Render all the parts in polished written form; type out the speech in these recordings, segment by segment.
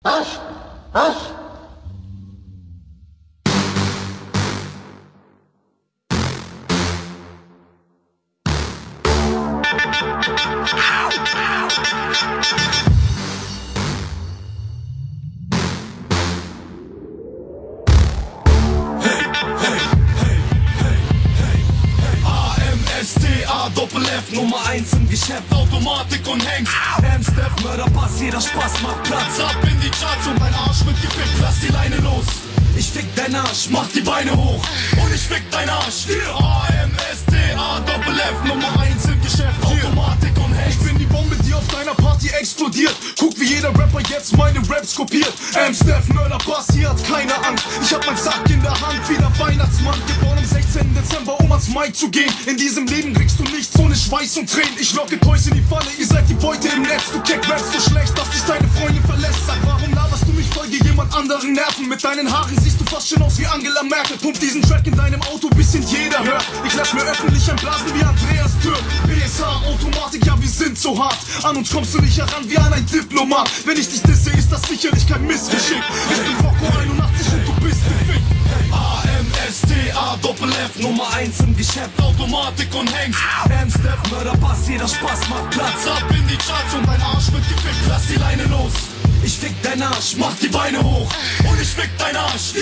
Doppel-F, Nummer 1 im Geschäft, Automatik und Hengst. M-Step, Mörderpass, jeder Spaß macht Platz. Ab in die Charts und dein Arsch wird gefickt, lass die Leine los. Ich fick dein Arsch, mach die Beine hoch und ich fick dein Arsch. A-M-S-T-A, Doppel-F, Nummer 1 im Geschäft, Automatik und Hengst. Ich bin die Bombe, die auf deiner Party explodiert. Guck, wie jeder Rapper jetzt meine Raps kopiert. M-Step, Mörderpass, hier hat keiner Angst. Ich hab mein Sack in der Hand, wie der Weihnachtsmann. Geboren am 16. Dezember, um ans Mic zu gehen. In diesem Leben kriegst du nichts ohne Schweiß und Tränen. Ich locke Toys in die Falle, ihr seid die Beute im Netz. Du Keck-Raps so schlecht, dass dich deine Freundin verlässt. Sag, warum laberst du mich, folge jemand anderen Nerven. Mit deinen Haaren siehst du fast schon aus wie Angela Merkel. Pump diesen Track in deinem Auto, bis ihn jeder hört. Ich lass mir öffentlich einblasen wie Andreas Türk. BSH, Automatik, ja wir sind so hart. An uns kommst du nicht heran wie an ein Diplomat. Wenn ich dich disse, ist das sicherlich kein Missgeschick. Ich bin Rocco 81 und du bist gefickt. A-M-S-T-A, Doppel-F, Nummer 1 im Geschäft, Automatik und Hengst. M-Step, Mörderpass, jeder Spaß macht Platz. Ab in die Charts und dein Arsch wird gefickt, lass die Leine los. Ich fick dein Arsch, mach die Beine hoch und ich fick dein Arsch.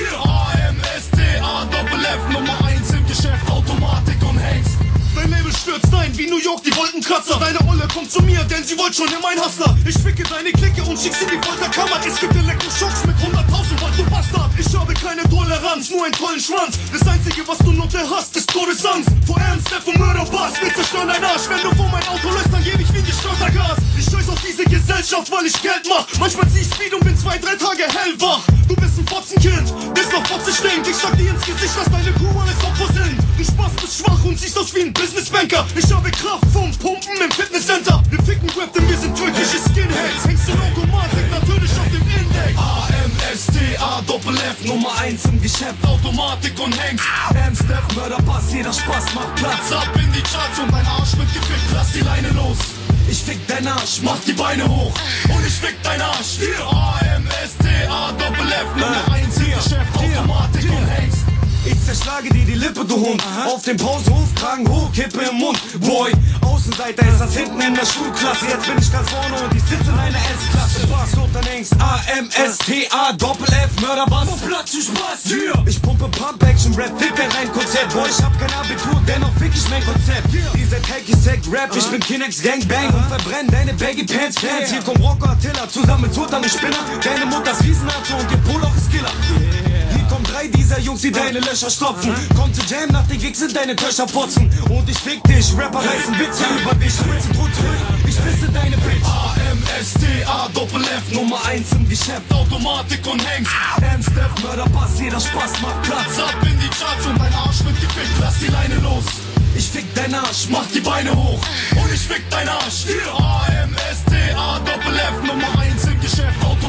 A-M-S-T-A, Doppel-F, Nummer 1 im Geschäft, Automatik und Hengst. Dein Label stürzt ein wie New York, die Wolkenkratzer. Deine Olle kommt zu mir, denn sie wollt schon immer ein Hustler. Ich ficke deine Clique und schick sie in die Folterkammer. Es gibt Elektroschocks mit 100.000 Watt, du Bastard. Ich habe keine Toleranz, nur einen tollen Schwanz. Das einzige, was du Nutte hast, ist Todesangst. Vor Ernst, und Mörderpass, wir zerstören dein Arsch. Wenn du vor mein Auto lässt, dann geb ich wie ein gestörter Gas. Ich scheiß auf diese Gesellschaft, weil ich Geld mach. Manchmal zieh ich Speed und bin 2-3 Tage hellwach. Du bist ein Fotzenkind, bist noch Fotze stinkt. Ich sag dir ins Gesicht, dass deine Crew alles Opfer sind. Du Spaß bist schwach und siehst aus wie ein Businessbanker. Ich habe Kraft vom Pumpen im Fitnesscenter. Wir ficken Rap, denn wir sind türkische Skinheads. Hängst in Automatik, natürlich auf dem Index. A-M-S-T-A, Doppel-F, Nummer 1 im Geschäft, Automatik und Hengst. M-Step, Mörderpass, jeder Spaß macht Platz. Ab in die Charts und dein Arsch wird gefickt, lass die Leine los. Ich fick dein Arsch, mach die Beine hoch und ich fick dein Arsch. A-M-S-T-A, Doppel-F, Nummer 1 im Geschäft, Automatik und Hengst. Ich zerschlage dir die Lippe, du Hund. Auf dem Pausenhof, Kragen hoch, Kippe im Mund. Boy, Außenseiter ist das hinten in der Schulklasse. Jetzt bin ich ganz vorne und ich sitze in einer S-Klasse. Bass, Lothar Hengst, A-M-S-T-A, Doppel-F, Mörderbass. Wo Platz zu Spaß, yeah. Ich pumpe Pump-Action-Rap, fick dein Rein-Konzept. Boy, ich hab kein Abitur, dennoch fick ich mein Konzept. Ihr seid Hacky-Sack-Rap, ich bin Kinex Gangbang und verbrenn deine Baggy-Pants-Fans. Hier kommt Rocco Attila, zusammen mit Sultan und Spinner. Deine Mutter ist Riesenarzt und ihr Poloch ist Killer. Hier kommen 3 dieser Jungs, die deine Löcher stopfen. Komm zu Jam, nach den Gigs sind deine Köcher putzen. Und ich fick dich, Rapper reißen Witze über dich. Spritzen Brot zurück, ich pisse deine Bitch. A-M-S-T-A, Doppel-F, Nummer 1 im Geschäft, Automatik und Hengst. M-Step, Mörderpass, jeder Spaß macht Platz. Ab in die Charts und dein Arsch wird gefickt, lass die Leine los. Ich fick dein Arsch, mach die Beine hoch und ich fick dein Arsch. A-M-S-T-A, Doppel-F, Nummer 1 im Geschäft, Automatik.